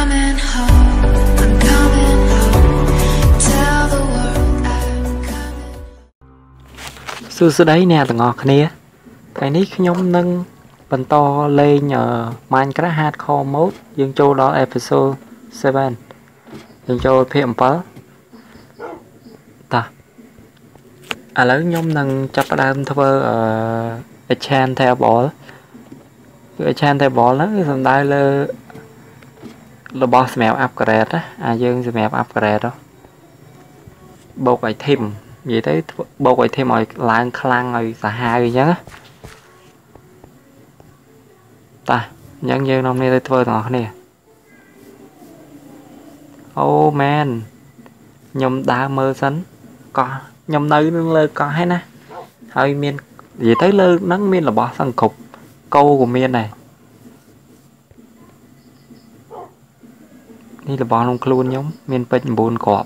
coming home, I'm coming home. Tell the world I'm coming. សួស្តីអ្នកទាំងអស់គ្នាថ្ងៃនេះខ្ញុំនឹងបន្តលេង Minecraft Hardcore Mode យើងចូលដល់ episode 7 យើងចូលភាគ 7 តោះឥឡូវខ្ញុំនឹងចាប់ផ្ដើមធ្វើenchantable enchantable ហ្នឹងគឺសំដៅលើរបស់សម្រាប់ upgrade ណាយើងសម្រាប់ upgrade បូក item និយាយទៅបូក item ឲ្យឡើងខ្លាំងឲ្យសាហាវអញ្ចឹងណាតាអញ្ចឹងយើងនាំគ្នាទៅធ្វើទាំងអស់គ្នាអូមែនខ្ញុំដើរមើលសិនកោះខ្ញុំនៅនឹងលើកោះហើយណាហើយមាននិយាយទៅលើហ្នឹងមានរបស់សង្គ្រប់គោក៏មានដែរនេះរបស់ក្នុងខ្លួនខ្ញុំមានពេជ្រ 9 គ្រាប់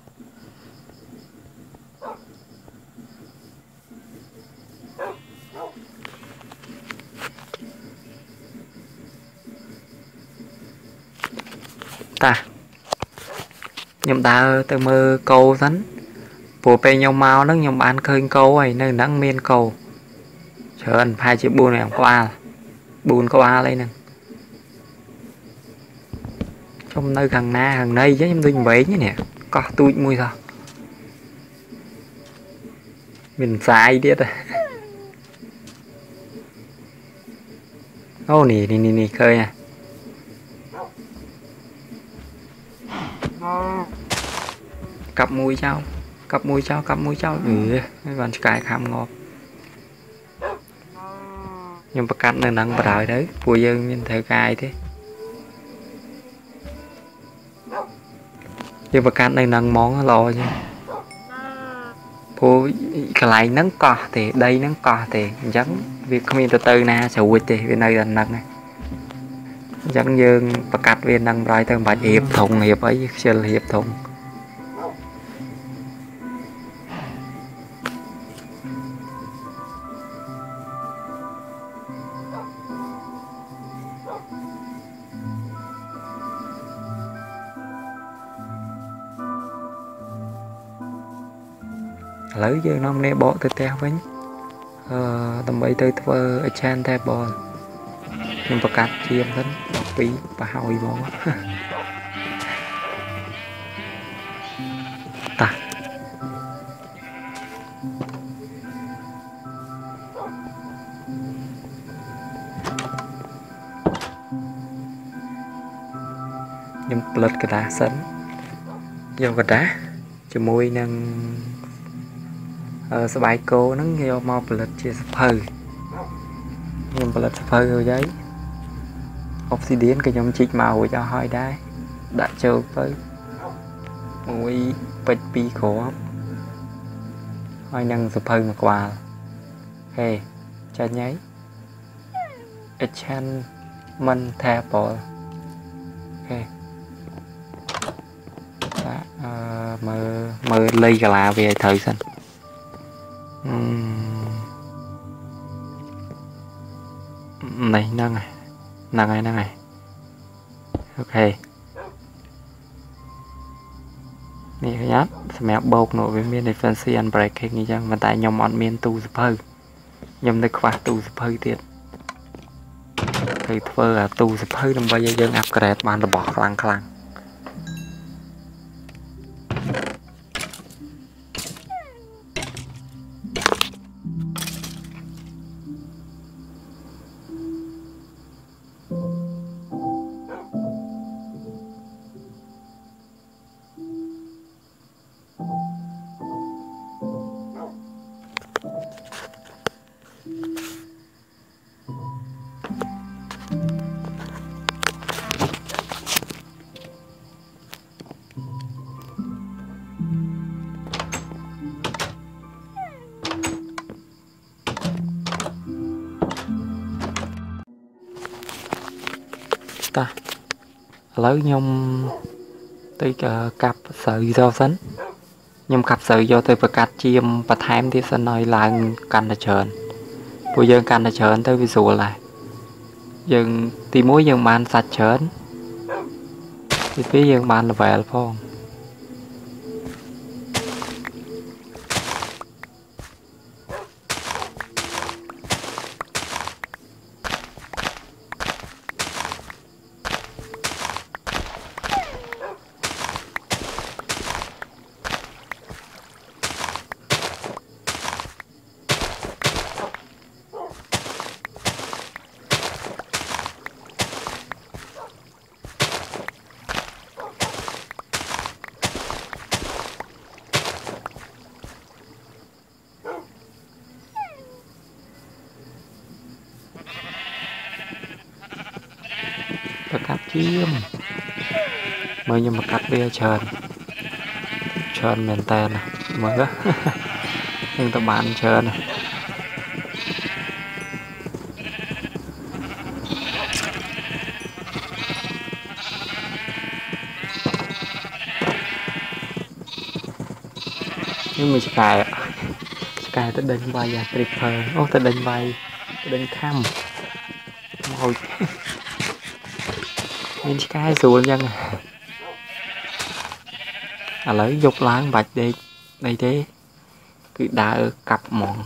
តាខ្ញុំដើរទៅមើលគោសិនព្រោះពេលខ្ញុំមកហ្នឹងខ្ញុំបានឃើញគោហើយនៅហ្នឹងមានគោច្រើនប្រហែលជា 4 ក្បាល 4 ក្បាលអីហ្នឹងខ្ញុំនៅខាងណាខាងណីអញ្ចឹងខ្ញុំដូចវែងនេះកោះទូចមួយសោះមានផ្សាយទៀតអូនេះឃើញកាប់មួយចោលបានឆ្កែខាំងាប់ខ្ញុំប្រកាសនៅហ្នឹងបដ ாய் ទៅពួកយើងមានត្រូវកាយទេយើងប្រកាសនៅហ្នឹងហ្មងល្អចឹងព្រោះកន្លែងហ្នឹងកោះទេដីហ្នឹងកោះទេអញ្ចឹងវាគ្មានទៅណាស្រួចទេវានៅតែហ្នឹងអញ្ចឹងយើងប្រកាសវាហ្នឹងបដ ாய் ទៅមិនបាច់រៀបធុងរៀបអីខ្ជិលរៀបធុងឥឡូវយើងនាំគ្នាបកទៅផ្ទះវិញដើម្បីទៅធ្វើ enchantable ខ្ញុំប្រកាសជាមសិន12ប្រហើយហ្មងតាខ្ញុំផលិតกระดาษសិនយកกระดาษជាមួយនឹងស្បែកគោហ្នឹងយកមកផលិតជាសភៅខ្ញុំផលិតសភៅរួចហើយ obsidian ក៏ខ្ញុំជីកមករួចអស់ហើយដែរដាក់ចូលទៅមួយពេជ្រ 2 គ្រាប់ហើយនឹងសភៅ 1 ក្បាលហេចាញ់ហើយ enchantment table ហេមើលលេខកាឡាវាឲ្យត្រូវសិននេះហ្នឹងហើយអូខេនេះឃើញអត់សម្រាប់បោកនោះវាមាន defensive and breaking អញ្ចឹងប៉ុន្តែខ្ញុំអត់មានទូសភៅខ្ញុំនៅខ្វះទូសភៅទៀតត្រូវធ្វើអាទូសភៅដើម្បីឲ្យយើង upgrade បានរបស់ខ្លាំងតាឥឡូវខ្ញុំទៅកាប់ស្រូវយកសិនខ្ញុំកាប់ស្រូវយកទៅប្រកាសជាមបន្ថែមទៀតសិនឲ្យឡើងកាន់តែច្រើនព្រោះយើងកាន់តែច្រើនទៅវាស្រួលដែរយើងទី1យើងបានសាច់ច្រើន thì phía dương ban là về phong và cắt chim mới nhưng mà cắt bia trơn mền tên này mới đó nhưng tao bán trơn này nhưng mình cài tới đánh bay à tripper ô tới đánh bay tới đánh khăm ngồi mình cài xuống dân à lấy dục láng bạch đi đây thế cứ đá ở cặp mòn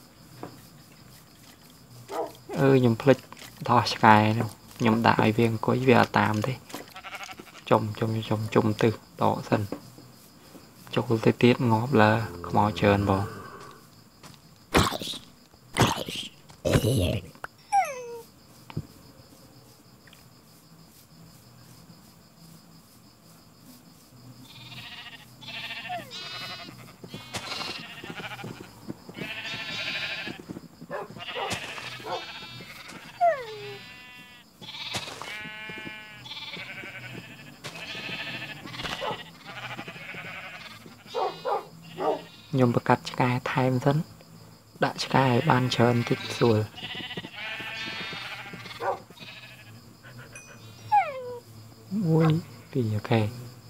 nhầm flick thò sky nhầm đại viên có ý về tạm thế trồng từ đỏ dần cho tôi tiết ngóp là không mau trơn vào nhầm bật cắt sky time dẫn đã sky ban trơn thích rồi ui thì ok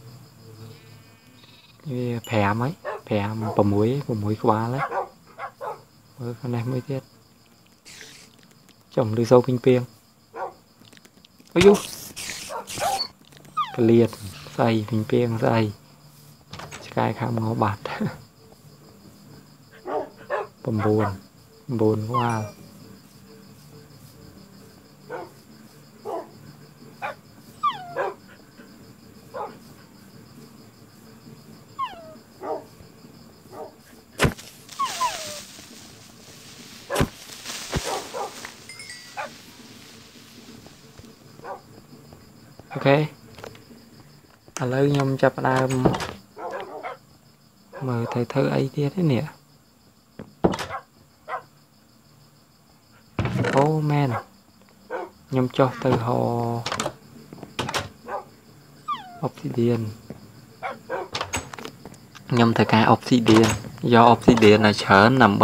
như phè mấy phè bờ muối quá đấy con này mới thiết trồng được dâu pinh piêng ôi du liệt dày pinh piêng dày sky khám ngó bạt bầm buồn quá ok lấy nhom chập đam mời thầy thơ ấy thế nè oh man nhom cho từ hồ obsidian nhom thời cái obsidian do obsidian là chở nằm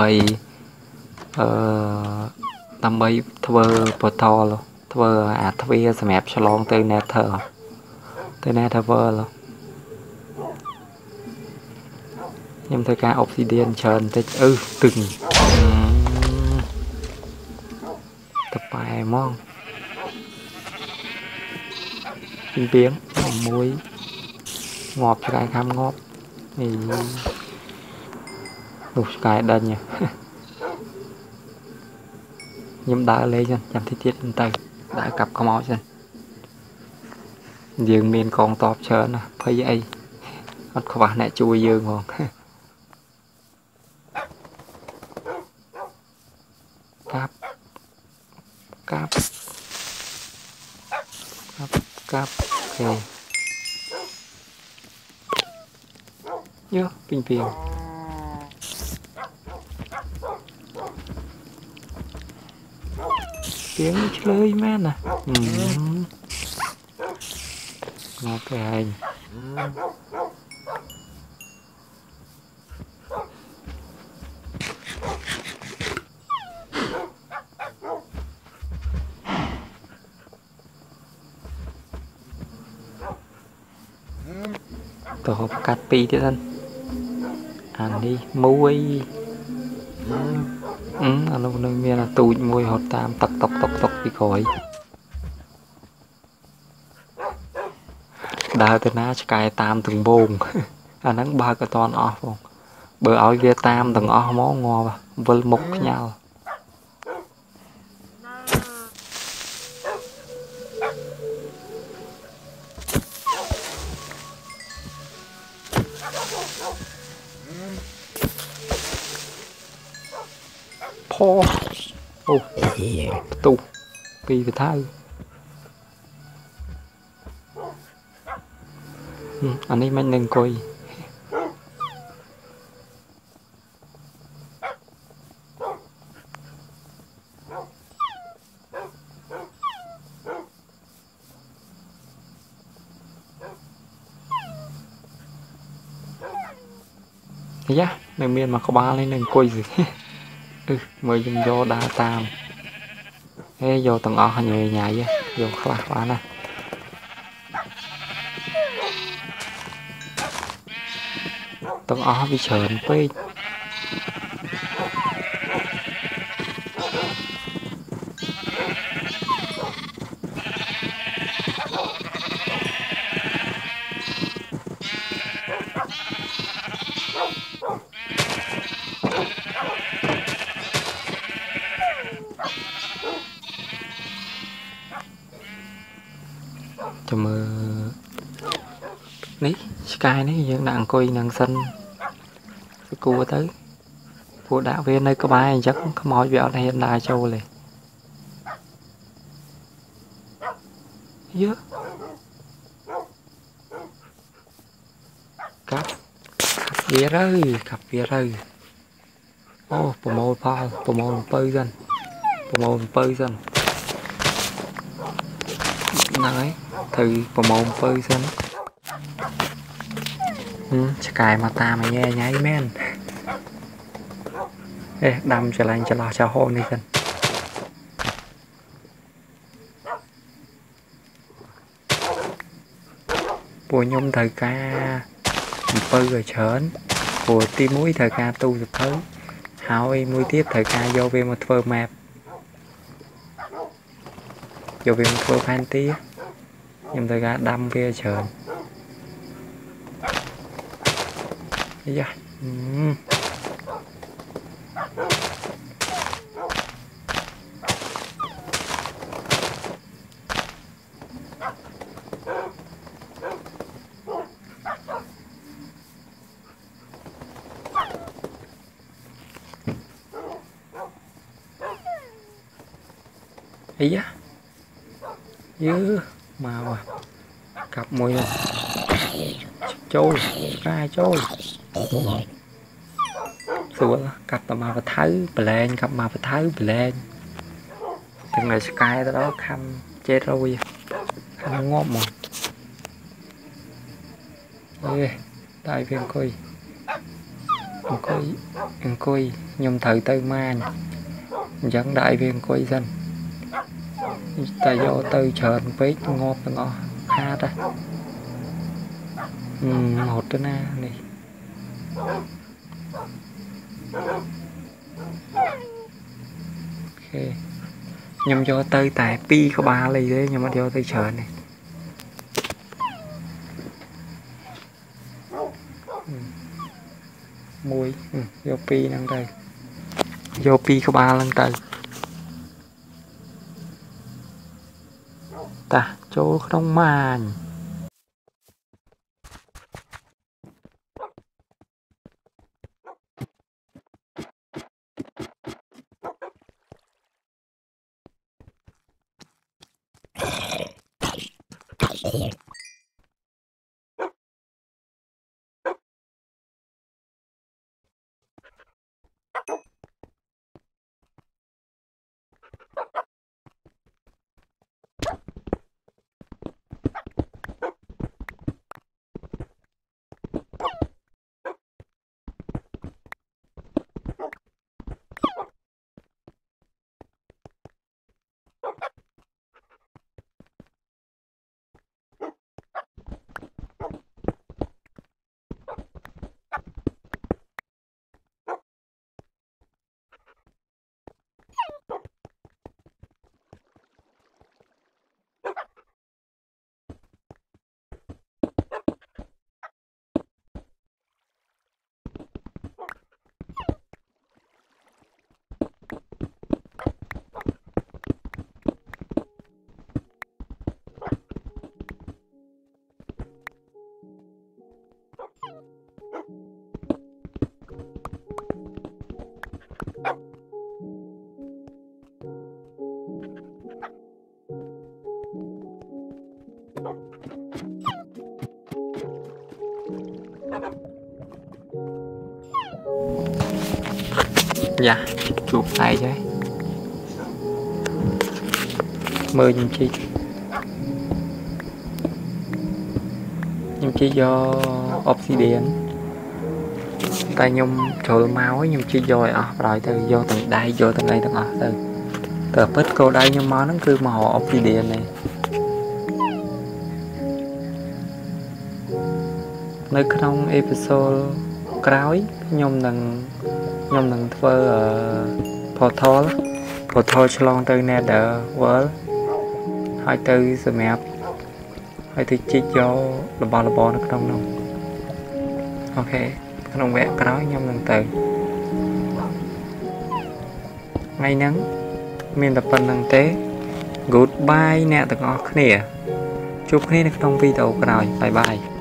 bay thơ portal luôn thơ thơ map cho long từ nether luôn nhom thời cái obsidian chởn tới từng tập bài mong tiếng muối ngọt cho cái khám ngọt thì lục cái đơn nhỉ nhưng đã lấy cho chẳng thiết tiết lên tay đã cặp có máu chân dương miền còn tọp chớ nè thấy vậy không phải nè chui dương còn cáp ok nhớ bình phiền tiếng chơi men nè ngọt cái hành tổ hợp cắt pi thế thân ăn đi muối ăn lúc nơi miền là tụi muối hột tam tọc đi khỏi đào từ ná cài tam từng bồn anh nắng ba cái toàn off không bữa áo Việt tam từng off mó ngon vơi mục nhau po ô tu pi cái thay anh ấy mình đừng coi thế nhá đừng miên mà có ba lên đừng coi gì mới dùng vô đa tam thế vô tầng o nhồi nhảy á vô khá quá nè tầng o bị sờn phê cho mơ ní sky này dân nặng coi nặng xanh cái cua tới cua đạo viên nơi có bài chắc không mọi việc này hiện đại châu này dứa cặp vía rơi cặp vía rơi ô promo pơi dân nói từ promo pơi dân cài mà ta mà nghe nháy men ê đâm cho lành cho lò cho hôn đi dân của nhung thời ca pơi rồi chớn của tim mũi thời ca tu được thứ hảo y mũi tiếp thời ca vô về một phơ map vô về một phơ phan tí nhưng thời ca đâm về chớn yeah. Ý á dứ màu cặp mùi trôi ra trôi sủa cặp mà phải thấy plan cặp mà phải thấy plan từng này sky đó khăm chết rồi khăm ngóp mà ê đại viên coi nhung thời tây man dẫn đại viên coi dân tại do tư chợn với ngọt ngọt ha ta một cái na này ok nhầm do tư tại pi có ba ly đấy nhưng mà do tư chợn này muối do pi năng đây do pi có ba lần tới ta chỗ không màn dạ chuột tay chứ mơ nhưng chỉ do obsidian tay nhung trời máu ấy nhưng chỉ rồi rồi từ do từng đây vô từng đây từ từ bít cô đây nhưng mà nó cứ màu obsidian này nơi trong episode cõi nhung đừng thơ portal chlong từ nether world hai từ sự map hai từ chỉ cho là bò nó trong nông ok trong vẽ cõi nhung đừng từ ngay nắng miền tập phần năng tế goodbye nè từng ngõ kia chúc khi trong video cõi bye bye